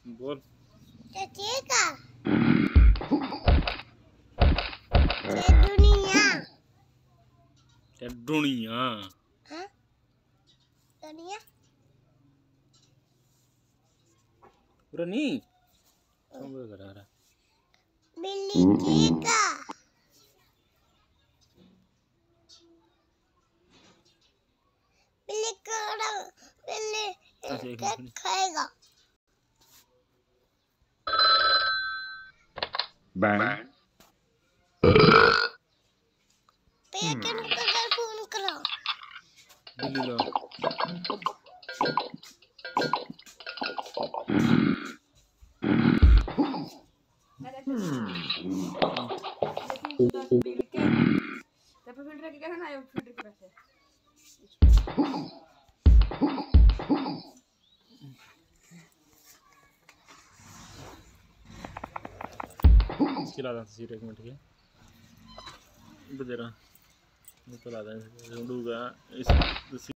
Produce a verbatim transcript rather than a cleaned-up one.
बोल चचेका दुनिया दुनिया हाँ दुनिया पूरा नहीं समझ करा रहा बिल्ली चेका बिल्ली कड़ा बिल्ली केक खाएगा Bang. पेट में कलर फोन करो बिल्ली लो tapi filter ke kana ayo filter ke passe चला था सीट एक मिनट के इधर जरा मैं तो ला दूंगा इस